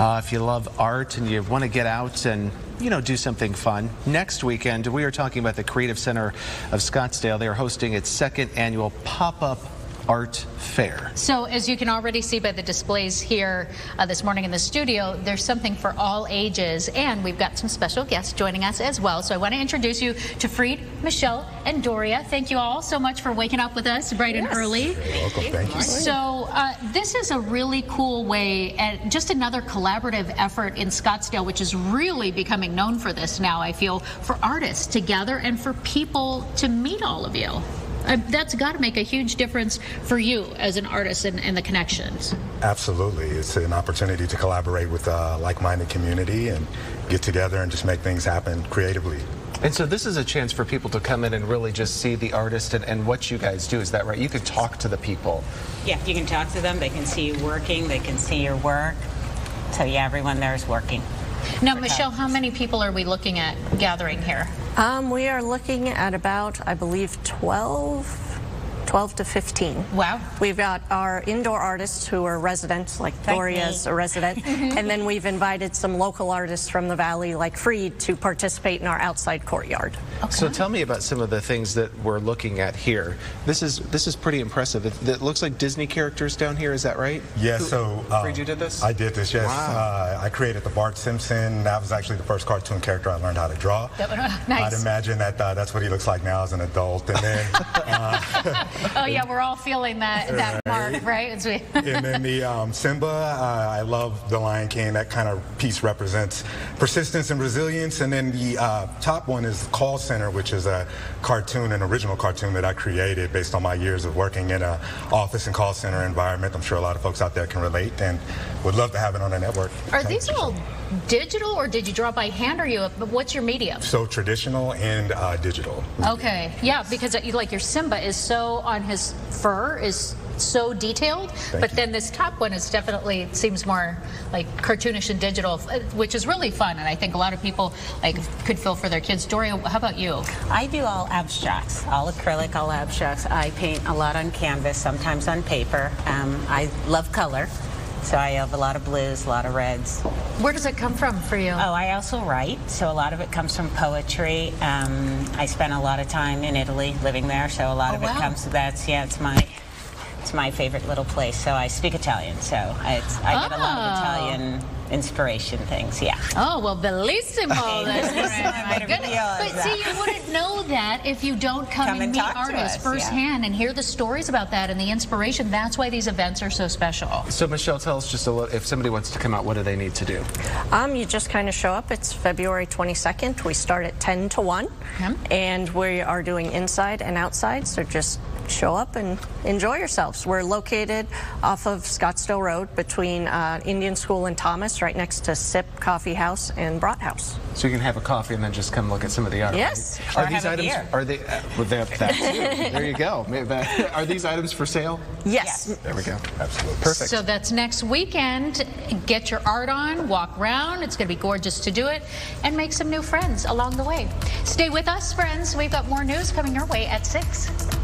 If you love art and you want to get out and do something fun. Next weekend, we are talking about the Creative Center of Scottsdale. They are hosting its second annual pop-up art fair. So as you can already see by the displays here this morning in the studio, there's something for all ages, and we've got some special guests joining us as well. So I want to introduce you to Freed, Michelle, and Doria. Thank you all so much for waking up with us bright and early. You're welcome. Thank you. So this is a really cool way, and just another collaborative effort in Scottsdale, which is really becoming known for this now, I feel, for artists to gather and for people to meet all of you. That's got to make a huge difference for you as an artist and the connections. Absolutely. It's an opportunity to collaborate with a like-minded community and get together and just make things happen creatively. And so this is a chance for people to come in and really just see the artist and what you guys do. Is that right? You can talk to the people. Yeah, you can talk to them. They can see you working. They can see your work. So yeah, everyone there is working. Now, Michelle, how many people are we looking at gathering here? We are looking at about, I believe, 12 to 15. Wow. We've got our indoor artists who are residents, like Doria's a resident, and then we've invited some local artists from the valley, like Freed, to participate in our outside courtyard. Okay. So tell me about some of the things that we're looking at here. This is pretty impressive. It looks like Disney characters down here. Is that right? Yeah. So Freed, you did this? I did this. Yes. Wow. I created the Bart Simpson. That was actually the first cartoon character I learned how to draw. Nice. I'd imagine that that's what he looks like now as an adult, and then. Oh yeah, we're all feeling that mark, right? And then the Simba, I love the Lion King. That kind of piece represents persistence and resilience. And then the top one is Call Center, which is a cartoon, an original cartoon that I created based on my years of working in an office and call center environment. I'm sure a lot of folks out there can relate and would love to have it on a network. Are these all digital, or did you draw by hand, or what's your medium? So traditional and digital. Okay, yeah, because like your Simba is so on his fur is so detailed, but then this top one is definitely seems more like cartoonish and digital, which is really fun, and I think a lot of people could feel for their kids. Doria, how about you? I do all abstracts, all acrylic, all abstracts. I paint a lot on canvas, sometimes on paper. I love color. So I have a lot of blues, a lot of reds. Where does it come from for you? Oh, I also write, so a lot of it comes from poetry. I spent a lot of time in Italy living there, so a lot of it comes to that. Yeah, it's my favorite little place. So I speak Italian, so I get a lot of Italian inspiration things. Yeah. Oh, well, bellissimo. My goodness. But see, you wouldn't know that if you don't come and meet artists firsthand and hear the stories about that and the inspiration. That's why these events are so special. So, Michelle, tell us just a little, if somebody wants to come out, what do they need to do? You just kind of show up. It's February 22nd. We start at 10 to 1, and we are doing inside and outside, so just show up and enjoy yourselves. We're located off of Scottsdale Road between Indian School and Thomas, right next to Sip Coffee House and Brat House. So you can have a coffee and then just come look at some of the items. Yes. Are these items? Are they? There you go. Are these items for sale? Yes. There we go. Absolutely. Perfect. So that's next weekend. Get your art on, walk around. It's going to be gorgeous to do it, and make some new friends along the way. Stay with us, friends. We've got more news coming your way at 6.